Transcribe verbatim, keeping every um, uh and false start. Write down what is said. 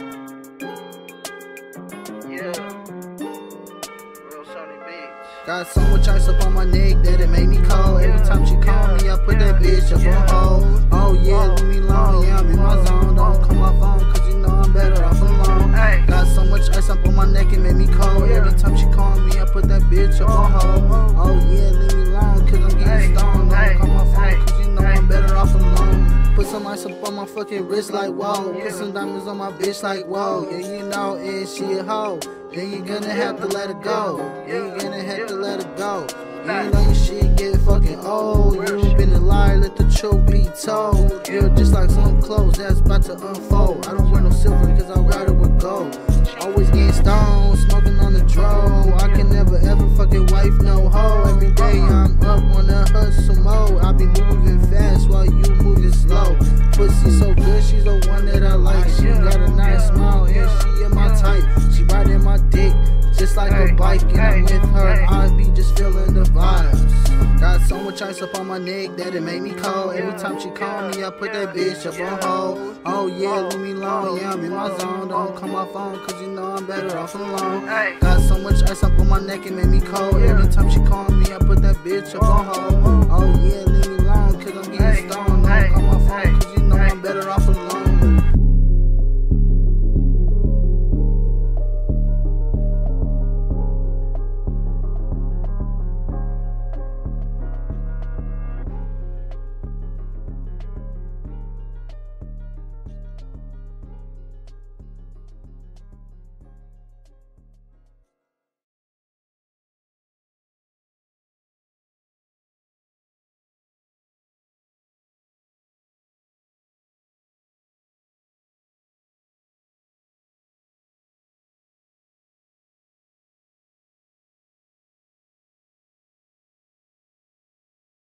Yeah. Therealsonnybeats. Got so much ice up on my neck that it made me cold. Every time she call me, I put that bitch up on hold. Oh yeah, leave me alone, yeah, I'm in my zone. Don't call my phone, cause you know I'm better off alone. Got so much ice up on my neck, it made me cold. Every time she call me, I put that bitch up on hold. Oh yeah, leave me alone, cause I'm getting stoned. Don't call my phone, cause you know I'm better off alone. Put some ice up on my fucking wrist like whoa. Put some diamonds on my bitch like whoa. Yeah, you know, and she a hoe. Then you're gonna have to let her go. Yeah, you're gonna have to let her go. Yeah, you know your shit get fucking old. You been a liar, let the truth be told. You're just like some clothes that's about to unfold. I don't wear no silver cause I ride it with gold. Always getting stoned, smoking on the dro. I can never ever fucking wife no hoe. Every day I'm up on the hustle mode. I be moving fast while you moving slow. Pussy so good, she's the one that I like. She got a nice smile and she in my type. She riding my dick just like a bike, and I'm with her, I be just feeling the vibes. Got so much ice up on my neck that it made me cold. Every time she call me, I put that bitch up on hold. Oh yeah, leave me alone, yeah, I'm in my zone. Don't call my phone, cause you know I'm better off alone. Got so much ice up on my neck, it made me cold. Every time she call me, I put that bitch up on hold. Oh yeah, leave me alone, cause I'm getting